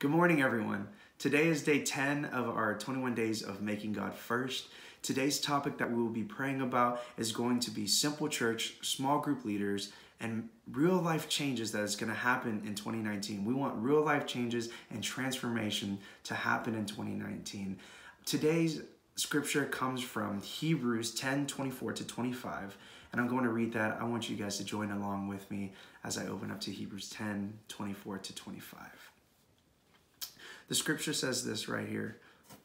Good morning, everyone. Today is day 10 of our 21 days of making God first. Today's topic that we will be praying about is going to be simple church, small group leaders, and real life changes that is going to happen in 2019. We want real life changes and transformation to happen in 2019. Today's scripture comes from Hebrews 10:24-25, and I'm going to read that. I want you guys to join along with me as I open up to Hebrews 10:24-25. The scripture says this right here.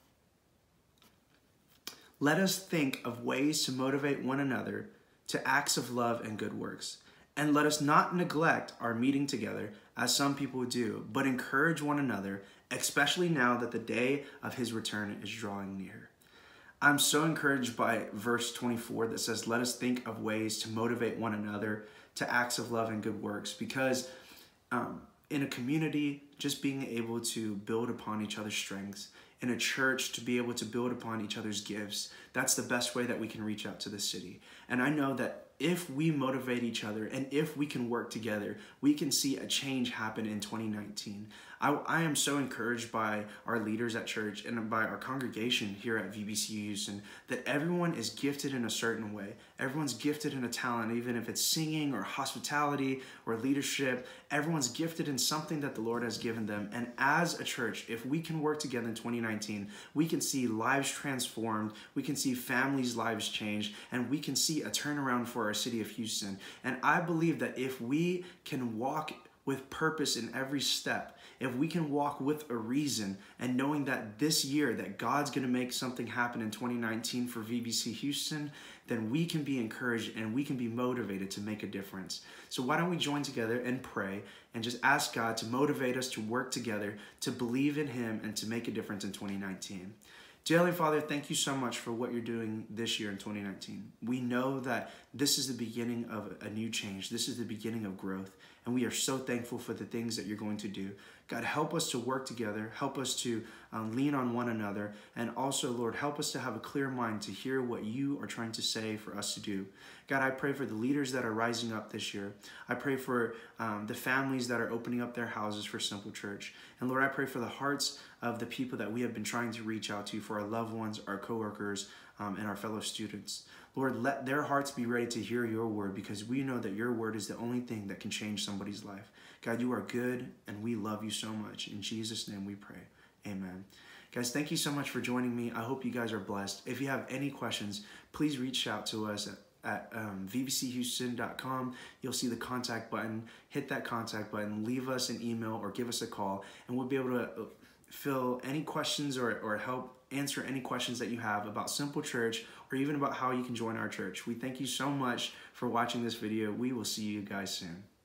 Let us think of ways to motivate one another to acts of love and good works. And let us not neglect our meeting together, as some people do, but encourage one another, especially now that the day of his return is drawing near. I'm so encouraged by verse 24 that says, let us think of ways to motivate one another to acts of love and good works, because in a community, just being able to build upon each other's strengths, in a church, to be able to build upon each other's gifts, that's the best way that we can reach out to the city. And I know that if we motivate each other and if we can work together, we can see a change happen in 2019. I am so encouraged by our leaders at church and by our congregation here at VBC Houston that everyone is gifted in a certain way. Everyone's gifted in a talent, even if it's singing or hospitality or leadership. Everyone's gifted in something that the Lord has given them. And as a church, if we can work together in 2019, we can see lives transformed, we can see families' lives changed, and we can see a turnaround for our city of Houston. And I believe that if we can walk with purpose in every step, if we can walk with a reason and knowing that this year that God's going to make something happen in 2019 for VBC Houston, then we can be encouraged and we can be motivated to make a difference. So why don't we join together and pray and just ask God to motivate us to work together, to believe in Him, and to make a difference in 2019. Dear Heavenly Father, thank you so much for what you're doing this year in 2019. We know that this is the beginning of a new change. This is the beginning of growth. And we are so thankful for the things that you're going to do. God, help us to work together. Help us to lean on one another. And also, Lord, help us to have a clear mind to hear what you are trying to say for us to do. God, I pray for the leaders that are rising up this year. I pray for the families that are opening up their houses for Simple Church. And Lord, I pray for the hearts of the people that we have been trying to reach out to, for our loved ones, our coworkers, and our fellow students. Lord, let their hearts be ready to hear your word, because we know that your word is the only thing that can change somebody's life. God, you are good, and we love you so much. In Jesus' name we pray. Amen. Guys, thank you so much for joining me. I hope you guys are blessed. If you have any questions, please reach out to us at vbchouston.com. You'll see the contact button. Hit that contact button. Leave us an email or give us a call, and we'll be able to fill any questions or help answer any questions that you have about Simple Church or even about how you can join our church. We thank you so much for watching this video. We will see you guys soon.